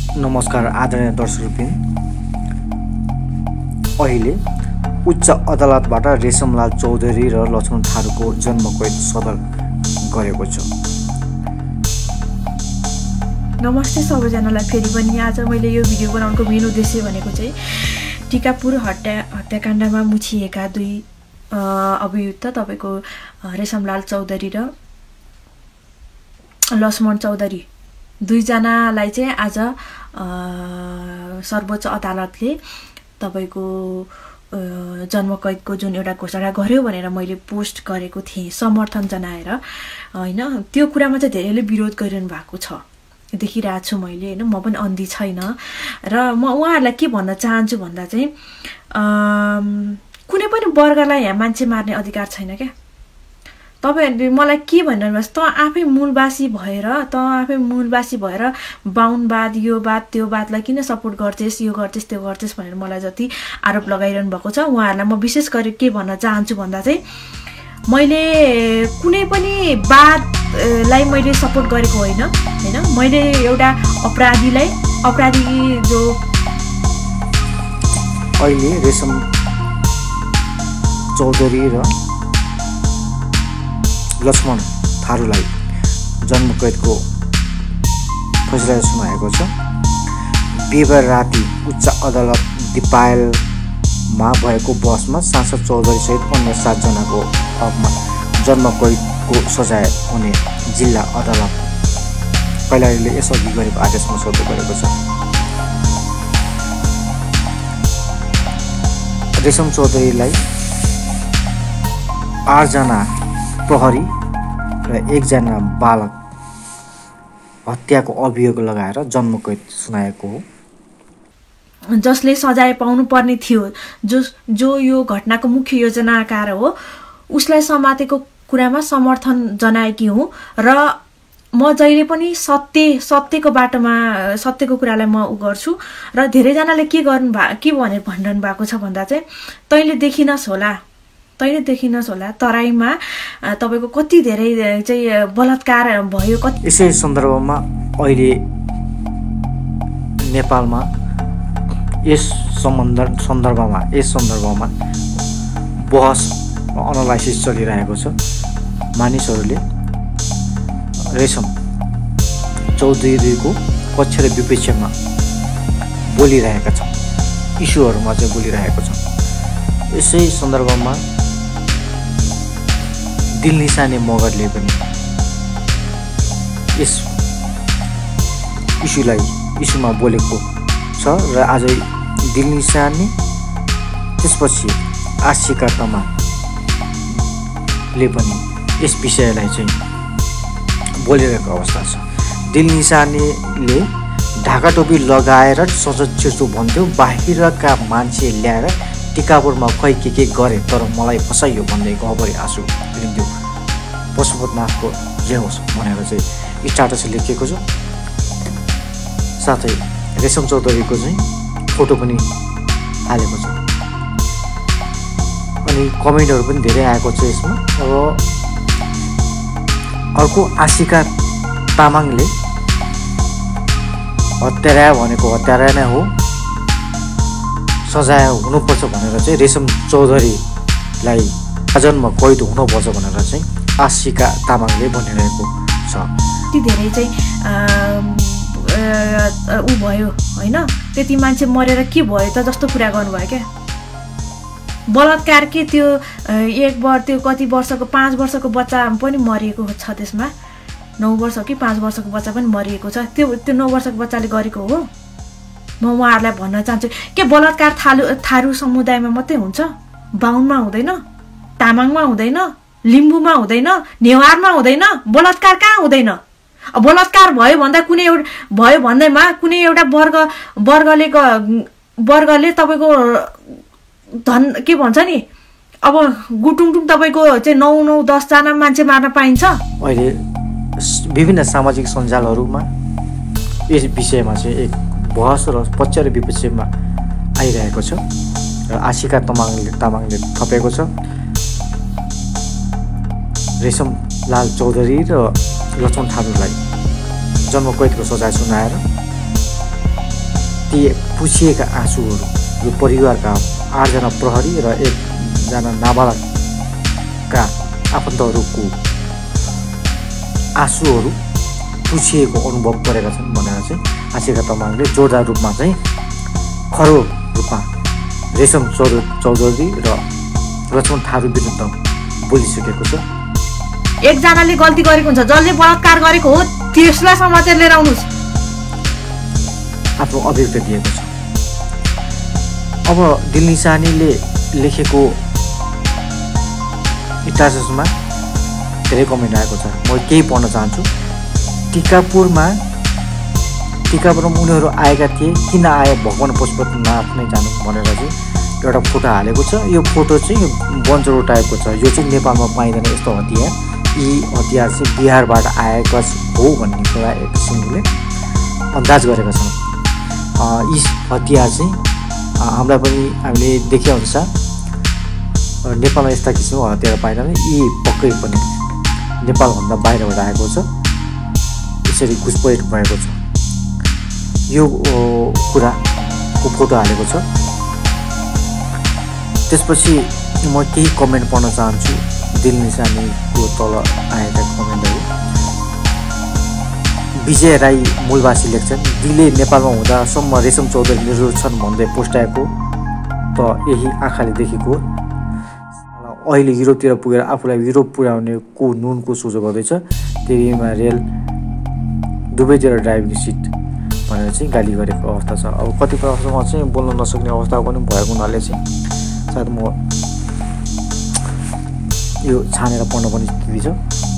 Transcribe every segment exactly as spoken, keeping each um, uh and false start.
नमस्कार आदरणीय दर्शकवृन्द। अहिले उच्च अदालतबाट रेशमलाल चौधरी र लक्ष्मण थारूको जन्मकैद सदल गरेको छ। नमस्ते सबैजनालाई। फेरि पनि आज मैले यो भिडियो बनाउनुको मेन उद्देश्य भनेको चाहिँ टिकापुर हत्या हत्याकाण्डमा मुछिएका दुई अभियुक्त तपाईको रेशमलाल चौधरी र लक्ष्मण चौधरी दुईजनालाई चाहिँ आज सर्वोच्च अदालतले तपाईको जन्मकैदको जुन एउटा घोषणा गर्यो भनेर मैले पोस्ट गरेको थिएँ समर्थन जनाएर, हैन। त्यो कुरामा चाहिँ धेरैले विरोध गरिरहनु भएको छ, देखिरहेको छु मैले, हैन। म पनि अन्धी छैन र म उहाँहरूलाई के भन्न चाहन्छु भन्दा चाहिँ कुनै पनि वर्गलाई यहाँ मान्छे मार्ने अधिकार छैन क्या। तपाईहरुले मलाई के भन्नुहुन्छ, त आफै मूलवासी भएर त आफै मूलवासी भएर बाहुनवाद यो वाद त्यो वादलाई किन सपोर्ट गर्छस्, यो गर्छस् त्यो गर्छस् भनेर मलाई जति आरोप लगाइरहनु भएको छ उहाँहरूलाई म विशेष गरी के भन्न चाहन्छु भन्दा चाहिँ मैले कुनै पनि वादलाई मैले सपोर्ट गरेको होइन, हैन। मैले एउटा अपराधीलाई अपराधी जो अहिले रेशम चौधरी र लक्ष्मण थारूलाई जन्मकैदको फैसला सुनाएको छ। बिहिबार राति उच्च अदालत दिपायलमा भएको बहसमा सांसद चौधरी सहित अन्य सातजनाको हकमा जन्मकैदको सजाय हुने जिल्ला अदालत कैलालीले यसअघि गरेको आदेशमा सदल गरेको छ। रेशम चौधरीलाई आठजना प्रहरी र एकजना बालक हत्याको अभियोग लगाएर जन्मकैद सुनाएको हो, जसले सजाय पाउनु पर्ने थियो। जो जो यो घटनाको मुख्य योजनाकार हो उसलाई समातेको कुरामा समर्थन जनाएकी हुँ र म जहिले पनि सत्य सत्यको बाटोमा सत्यको कुरालाई म उ गर्छु। र धेरैजनाले के गर्नु भा के भनेर भनिरहनु भएको छ भन्दा चाहिँ तैँले देखिनस् होला तैँले देखिनस् होला तराईमा तपाईको कति धेरै चाहिँ बलात्कार भयो। कति यसै सन्दर्भमा अहिले नेपालमा यस सम्बन्ध सन्दर्भमा यस सन्दर्भमा बहस एनालाइसिस चलिरहेको छ। मानिसहरूले रेशम चौधरीको पक्ष र विपक्षमा बोलिरहेका छन्, इस्युहरूमा चाहिँ बोलिरहेको छ। यसै सन्दर्भमा दिल निशाने मगरले पनि यस इस्युलाई इस्युमा बोलेको छ र आज दिल निशाने त्यसपछि आशिका तमाङले पनि यस विषयलाई चाहिँ बोलिरहेको अवस्था छ। दिल निशानेले ढाका टोपी लगाएर सजच्छु भन्थ्यो, बाहिरका मान्छे ल्याएर टिकापुरमा खै के के गरे तर मलाई फसाइयो भन्दै गहभरि आँसु लिन्थ्यो, पशुपतनाथको जे होस् भनेर चाहिँ स्टाटस लेखेको छ। साथै रेशम चौधरीको चाहिँ फोटो पनि हालेको छ अनि कमेन्टहरू पनि धेरै आएको छ यसमा। अब अर्को आशिका तामाङले हत्यारा भनेको हत्यारा नै हो, सजाय हुनुपर्छ भनेर चाहिँ रेशम चौधरीलाई जन्म कैद हुनुपर्छ भनेर चाहिँ आशिका तामाङले भनिरहेको छ। त्यति धेरै चाहिँ ऊ भयो, हैन। त्यति मान्छे मरेर के भयो त जस्तो कुरा गर्नुभयो क्या। बलात्कार के त्यो एक वर्ष त्यो कति वर्षको पाँच वर्षको बच्चा पनि मरिएको छ, त्यसमा नौ वर्ष कि पाँच वर्षको बच्चा पनि मरिएको छ। त्यो त्यो नौ वर्षको बच्चाले गरेको हो। म उहाँहरूलाई भन्न चाहन्छु के बलात्कार थारू थारू समुदायमा मात्रै हुन्छ, बाहुनमा हुँदैन, तामाङमा हुँदैन, लिम्बूमा हुँदैन, नेवारमा हुँदैन, बलात्कार कहाँ हुँदैन। बलात्कार भयो भन्दा कुनै एउटा भयो भन्दैमा कुनै एउटा वर्ग वर्गले वर्गले तपाईँको धन के भन्छ नि, अब गुटुङटुङ तपाईँको चाहिँ नौ नौ दसजना मान्छे मार्न पाइन्छ। अहिले विभिन्न सामाजिक सञ्जालहरूमा यस विषयमा चाहिँ एक बहस र पक्ष र विपक्षमा आइरहेको छ र आशिका तामाङले तामाङले थपेको छ रेशमलाल चौधरी र लक्ष्मण थारूलाई जन्मकैदको सजाय सुनाएर ती पुछिएका आँसुहरू यो परिवारका आठजना प्रहरी र एकजना नाबालकका आफन्तहरूको आँसुहरू पुछिएको अनुभव गरेका छन् भनेर चाहिँ आशिका तामाङले जोरदार रूपमा चाहिँ खरो रूपमा रेशम चौधरी र लक्ष्मण थारू विरुद्ध बोलिसकेको छ। एकजनाले गल्ती गरेको हुन्छ, जसले बलात्कार गरेको हो त्यसलाई समातेर लिएर आउनुहोस्, आफ्नो अभिव्यक्ति दिएको छ। अब दिल निसानीले लेखेको स्ट्याटसमा धेरै कमेन्ट आएको छ, म केही पढ्न चाहन्छु। टिकापुरमा टिकापुरमा उनीहरू आएका थिए, किन आए भगवान पशुपतिनाथ नै जानु भनेर चाहिँ एउटा फोटो हालेको छ। यो फोटो चाहिँ बन्चरो टाइपको छ, यो चाहिँ नेपालमा पाइँदैन यस्तो हतियार। यी हतियार चाहिँ बिहारबाट आएका हो भन्ने कुरा एक किसिमले अन्दाज गरेका छन्। यी हतियार चाहिँ हामीलाई पनि हामीले देखेअनुसार नेपालमा यस्ता किसिमको हतियार पाइँदैन। यी पक्कै पनि नेपालभन्दा बाहिरबाट आएको छ, यसरी घुसपैठ भएको छ। यो कुराको फोटो हालेको छ। त्यसपछि म केही कमेन्ट पढ्न चाहन्छु दिल निसानीको तल आएका कमेन्टहरू। विजय राई मूलवासी लेख्छन्, दिले नेपालमा हुँदासम्म रेशम चौधरी निर्दोष छन् भन्दै पोस्टाएको त यही आँखाले देखेको हो। अहिले युरोपतिर पुगेर आफूलाई युरोप पुर्याउने को नुनको सोझो गर्दैछ, टेरीमा रेल दुवैतिर ड्राइभिङ सिट भनेर चाहिँ गाली गरेको अवस्था छ। अब कतिपय अवस्थामा चाहिँ बोल्न नसक्ने अवस्था पनि भएको हुनाले चाहिँ सायद म यो छानेर पढ्न पनि के छ।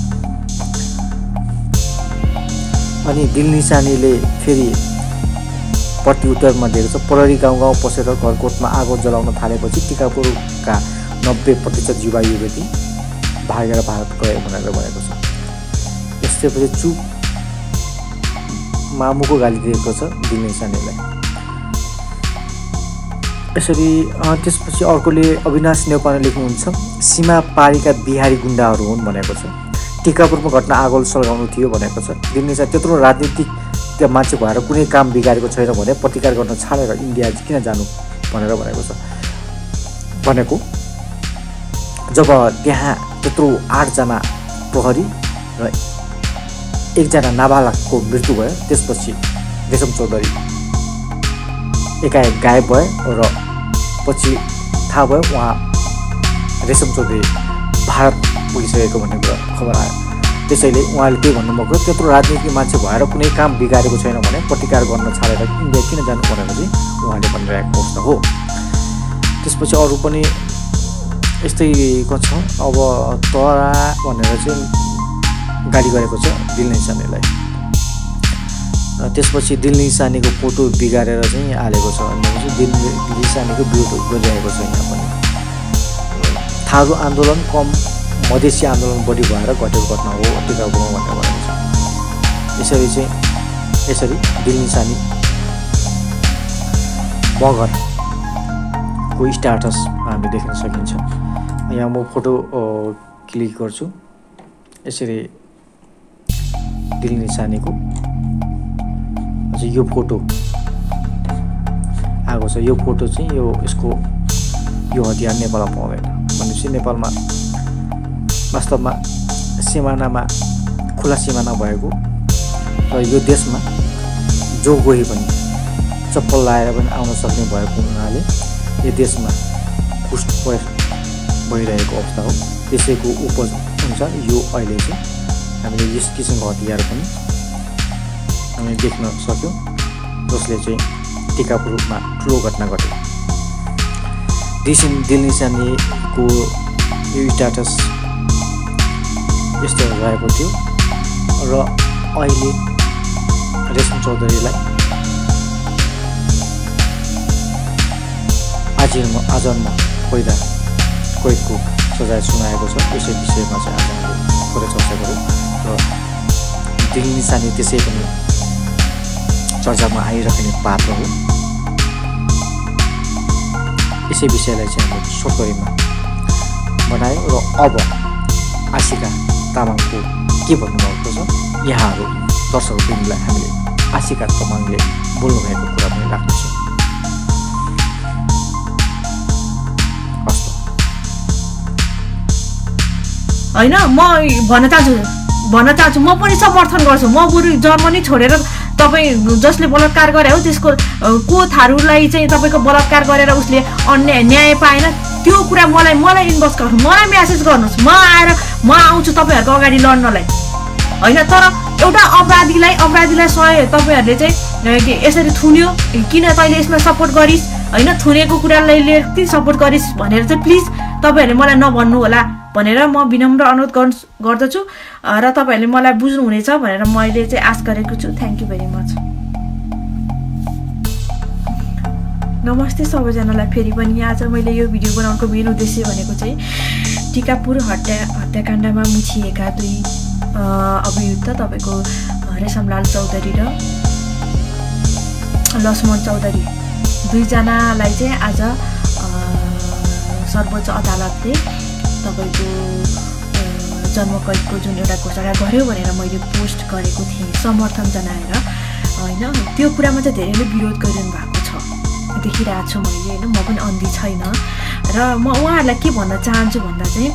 अनि दिल निसानीले फेरि प्रत्युत्तरमा दिएको छ, प्रहरी गाउँ गाउँ पसेर घरकोटमा आगो जलाउन थालेपछि टिकापुरका नब्बे प्रतिशत युवा युवती भागेर भारत गए भनेर भनेको छ। यसपछि चुप मामुको गाली दिएको छ दिल निसानीलाई। यसरी त्यसपछि अर्कोले अविनाश नेउपाने लेख्नुहुन्छ, सीमा पारीका बिहारी गुण्डाहरू हुन् भनेको छ। टिकापुरमा घटना आगो सल्काउनु थियो भनेको छ। दिल निसानी त्यत्रो राजनीतिक त्यो मान्छे भएर कुनै काम बिगारेको छैन भने प्रतिकार गर्न छाडेर इन्डिया किन जानु भनेर भनेको छ। भनेको जब त्यहाँ त्यत्रो आठजना प्रहरी र एकजना नाबालकको मृत्यु भयो, त्यसपछि रेशम चौधरी एकाएक गायब भयो र पछि थाहा भयो उहाँ रेशम चौधरी भारत पुगिसकेको भन्ने कुरा खबर आयो। त्यसैले उहाँले के भन्नुभएको, त्यत्रो राजनीतिक मान्छे भएर कुनै काम बिगारेको छैन भने प्रतिकार गर्न छाडेर इन्डिया किन जानु भनेर चाहिँ उहाँले भनिरहेको अवस्था हो। त्यसपछि अरू पनि यस्तै छ। अब तरा भनेर चाहिँ गाली गरेको छ दिल निसानीलाई। त्यसपछि दिल निसानीको फोटो बिगारेर चाहिँ हालेको छ। अनि दिल निसानीको विरोध गरिरहेको छ। यहाँ पनि थारू आन्दोलन कम मधेसी आन्दोलन बढी भएर घटेको घटना हो टिकापुरमा भनेर भनेको छ। यसरी चाहिँ यसरी दिल निसानी मगरको स्ट्याटस हामीले देख्न सकिन्छ। यहाँ म फोटो क्लिक गर्छु। यसरी दिल निसानीको यो फोटो आएको छ। यो फोटो चाहिँ यो यसको यो हतियार नेपालमा पाउँदैन भनेपछि नेपालमा वास्तवमा सिमानामा खुला सिमाना भएको र यो देशमा जो गए पनि चप्पल लाएर पनि आउन सक्ने भएको हुनाले यो देशमा घुसपैठ भइरहेको अवस्था हो। त्यसैको उपज अनुसार यो अहिले चाहिँ हामीले यस किसिमको हतियार पनि हामीले देख्न सक्यौँ, जसले चाहिँ टिकापुरमा ठुलो घटना घट्यो। दिसिन दिल निसानीको यो स्ट्याटस यस्तो रहेको थियो र अहिले रेशम चौधरीलाई आजीवन आजन्म कैद कैदको सजाय सुनाएको छ। यसै विषयमा चाहिँ आज हामीले थोरै चर्चा गऱ्यौँ र दिल निसानी त्यसै पनि चर्चामा आइरहने पात्र हो। यसै विषयलाई चाहिँ हामीले छोटकरीमा बनायौँ र अब आशिका तामाङको के भन्नुभएको छ यहाँहरू दर्शकवृन्दलाई हामीले आशिका तामाङले बोल्नुभएको कुरा पनि राख्नेछौँ। होइन म भन्न चाहन्छु भन्न चाहन्छु म पनि समर्थन गर्छु। म बरु जर्मनी छोडेर तपाईँ जसले बलात्कार गरे हो त्यसको को थारूलाई चाहिँ तपाईँको बलात्कार गरेर उसले अन्याय न्याय पाएन त्यो कुरा मलाई मलाई इनबक्स गर्नु, मलाई मेसेज गर्नुहोस्, म आएर म आउँछु तपाईँहरूको अगाडि लड्नलाई होइन। तर एउटा अपराधीलाई अपराधीलाई सय तपाईँहरूले चाहिँ यसरी थुन्यो किन तैँले यसमा सपोर्ट गरिस् होइन, थुनेको कुरालाई लिएर किन सपोर्ट गरिस् भनेर चाहिँ प्लिज तपाईँहरूले मलाई नभन्नु होला भनेर म विनम्र अनुरोध गर्दछु र तपाईँहरूले मलाई बुझ्नुहुनेछ भनेर मैले चाहिँ आश गरेको छु। Thank you very much. नमस्ते सबैजनालाई फेरि पनि। आज मैले यो भिडियो बनाउनुको मेन उद्देश्य भनेको चाहिँ टिकापुर हत्या हत्याकाण्डमा मुछिएका दुई अभियुक्त तपाईँको रेशमलाल चौधरी र लक्ष्मण चौधरी दुईजनालाई चाहिँ आज सर्वोच्च अदालतले तपाईँको जन्मकैदको जुन एउटा घोषणा गर्यो भनेर मैले पोस्ट गरेको थिएँ समर्थन जनाएर होइन। त्यो कुरामा चाहिँ धेरैले विरोध गरिरहनु भएको छ देखिरहेको छु मैले होइन। म पनि अन्धी छैन र म उहाँहरूलाई के भन्न चाहन्छु भन्दा चाहिँ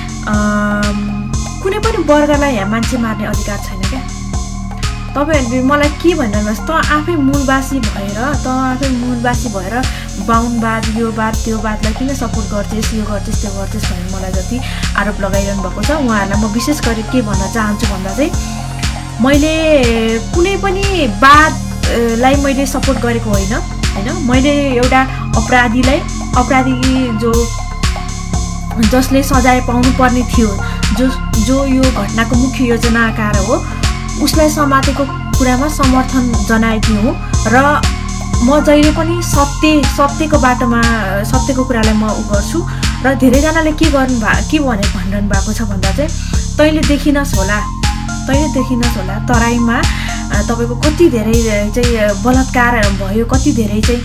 कुनै पनि वर्गलाई यहाँ मान्छे मार्ने अधिकार छैन क्या। तपाईँहरूले मलाई के भन्नुहोस् त आफै मूलवासी भएर त आफै मूलवासी भएर बाहुनवाद यो वाद त्यो वादलाई किन सपोर्ट गर्छस् यो गर्छस् त्यो गर्छस् भनेर मलाई जति आरोप लगाइरहनु भएको छ उहाँहरूलाई म विशेष गरी के भन्न चाहन्छु भन्दा चाहिँ मैले कुनै पनि वादलाई मैले सपोर्ट गरेको होइन होइन। मैले एउटा अपराधीलाई अपराधी जो जसले सजाय पाउनुपर्ने थियो जो जो यो घटनाको मुख्य योजनाकार हो उसलाई समातेको कुरामा समर्थन जनाएकी हुँ र म जहिले पनि सत्य सत्यको बाटोमा सत्यको कुरालाई म उ गर्छु र धेरैजनाले के गर्नु भा के भने भनिरहनु भएको छ भन्दा चाहिँ तैँले देखिनस् होला तैँले देखिनस् होला तराईमा तपाईँको कति धेरै चाहिँ बलात्कार भयो कति धेरै चाहिँ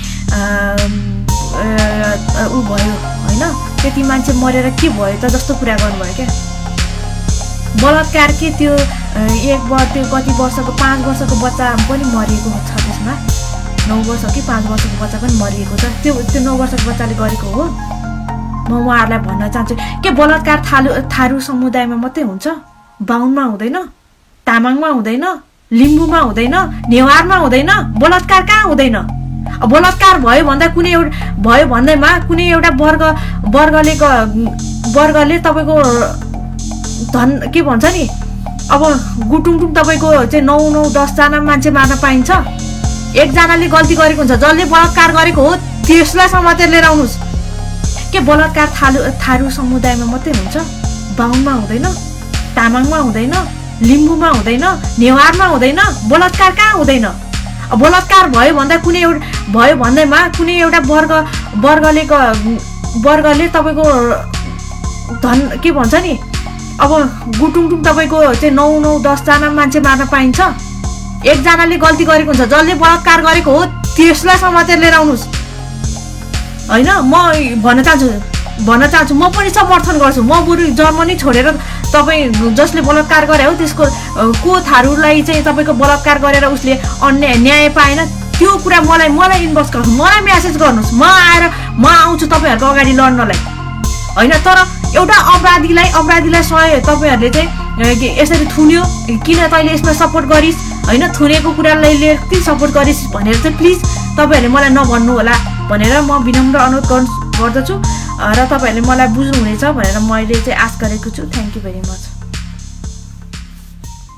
ऊ भयो होइन, त्यति मान्छे मरेर के भयो त जस्तो कुरा गर्नुभयो क्या। बलात्कार के त्यो एक वर्ष त्यो कति वर्षको पाँच वर्षको बच्चा पनि मरिएको छ त्यसमा, नौ वर्ष कि पाँच वर्षको बच्चा पनि मरिएको छ। त्यो त्यो नौ वर्षको बच्चाले गरेको हो। म उहाँहरूलाई भन्न चाहन्छु के बलात्कार थालु थारू समुदायमा मात्रै हुन्छ, बाहुनमा हुँदैन, तामाङमा हुँदैन, लिम्बूमा हुँदैन, नेवारमा हुँदैन, बलात्कार कहाँ हुँदैन। बलात्कार भयो भन्दा कुनै एउटा भयो भन्दैमा कुनै एउटा वर्ग वर्गले वर्गले तपाईँको धन के भन्छ नि अब गुटुङटुङ तपाईँको चाहिँ नौ नौ दसजना मान्छे मार्न पाइन्छ। एकजनाले गल्ती गरेको हुन्छ, जसले बलात्कार गरेको हो त्यसलाई समातेर लिएर आउनुहोस्। के बलात्कार थालु थारू समुदायमा मात्रै हुन्छ, बाहुनमा हुँदैन, तामाङमा हुँदैन, लिम्बूमा हुँदैन, नेवारमा हुँदैन, बलात्कार कहाँ हुँदैन। बलात्कार भयो भन्दा कुनै एउटा भयो भन्दैमा कुनै एउटा वर्ग वर्गले वर्गले तपाईँको धन के भन्छ नि अब गुटुङटुङ तपाईँको चाहिँ नौ नौ दसजना मान्छे मार्न पाइन्छ। एकजनाले गल्ती गरेको हुन्छ, जसले बलात्कार गरेको हो त्यसलाई समातेर लिएर आउनुहोस् होइन। म भन्न चाहन्छु भन्न चाहन्छु म पनि समर्थन गर्छु। म बरु जर्मनी छोडेर तपाईँ जसले बलात्कार गरे हो त्यसको को थारूलाई चाहिँ तपाईँको बलात्कार गरेर उसले अन्याय न्याय पाएन त्यो कुरा मलाई मलाई इनबक्स गर्नु, मलाई मेसेज गर्नुहोस्, म आएर म आउँछु तपाईँहरूको अगाडि लड्नलाई होइन। तर एउटा अपराधीलाई अपराधीलाई सय तपाईँहरूले चाहिँ यसरी थुन्यो किन तैँले यसमा सपोर्ट गरिस् होइन, थुनेको कुरालाई लिएर किन सपोर्ट गरिस् भनेर चाहिँ प्लिज तपाईँहरूले मलाई नभन्नु होला भनेर म विनम्र अनुरोध गर्दछु र तपाईँहरूले मलाई बुझ्नुहुनेछ भनेर मैले चाहिँ आश गरेको छु। Thank you very much.